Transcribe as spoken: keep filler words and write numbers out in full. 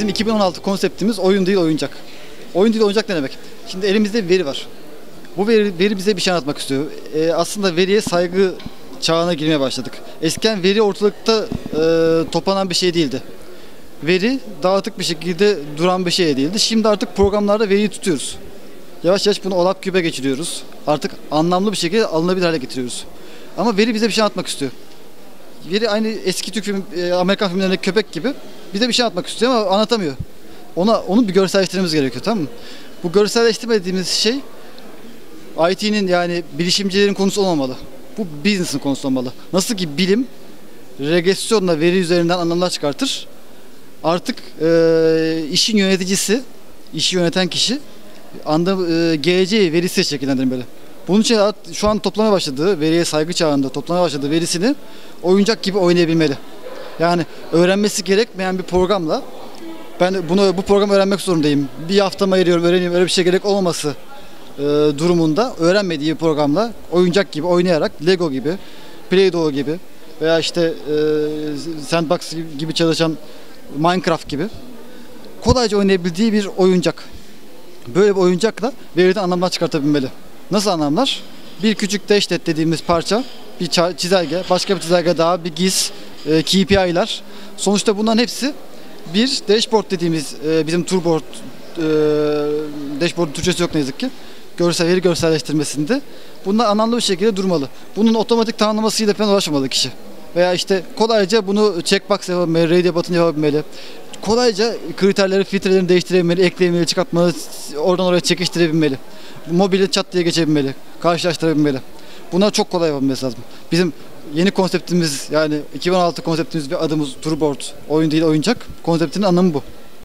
Bizim iki bin on altı konseptimiz oyun değil oyuncak. Oyun değil oyuncak ne demek? Şimdi elimizde bir veri var. Bu veri, veri bize bir şey anlatmak istiyor. Ee, aslında veriye saygı çağına girmeye başladık. Eskiden veri ortalıkta e, toplanan bir şey değildi. Veri dağıtık bir şekilde duran bir şey değildi. Şimdi artık programlarda veriyi tutuyoruz. Yavaş yavaş bunu OLAP küpe geçiriyoruz. Artık anlamlı bir şekilde alınabilir hale getiriyoruz. Ama veri bize bir şey anlatmak istiyor. Veri aynı eski Türk film, Amerikan filmlerindeki köpek gibi bize bir şey anlatmak istiyor ama anlatamıyor. Ona onu bir görselleştirmemiz gerekiyor, tamam mı? Bu görselleştirme dediğimiz şey I T'nin yani bilişimcilerin konusu olmamalı. Bu business'ın konusu olmalı. Nasıl ki bilim regresyonla veri üzerinden anlamlar çıkartır. Artık e, işin yöneticisi, işi yöneten kişi anda e, geleceği verisi şekillendirmeli. Bunun için şu an toplamaya başladığı, veriye saygı çağında toplamaya başladığı verisini oyuncak gibi oynayabilmeli. Yani öğrenmesi gerekmeyen bir programla ben bunu bu programı öğrenmek zorundayım. Bir haftamı ayırıyorum, öğreneyim, öyle bir şey gerek olmaması e, durumunda öğrenmediği bir programla oyuncak gibi oynayarak Lego gibi, Play-Doh gibi veya işte e, Sandbox gibi çalışan Minecraft gibi kolayca oynayabildiği bir oyuncak. Böyle bir oyuncakla veriden anlamlar çıkartabilmeli. Nasıl anlamlar? Bir küçük dashboard dediğimiz parça, bir çizelge, başka bir çizelge daha, bir giz, e, K P I'ler. Sonuçta bunların hepsi bir dashboard dediğimiz e, bizim toolboard, e, dashboard'un Türkçesi yok ne yazık ki. Görsel, veri görselleştirmesinde bunlar anlamlı bir şekilde durmalı. Bunun otomatik tanımlamasıyla falan uğraşmamalı kişi. Veya işte kolayca bunu checkbox yapabilmeli, radio button yapabilmeli. Kolayca kriterleri, filtrelerini değiştirebilmeli, ekleyebilmeli, çıkartmalı, oradan oraya çekiştirebilmeli. Mobile chat diye geçebilmeli, karşılaştırabilmeli. Bunlar çok kolay yapabilmesi lazım. Bizim yeni konseptimiz yani iki bin on altı konseptimiz ve adımız Toolboard, oyun değil oyuncak konseptinin anlamı bu.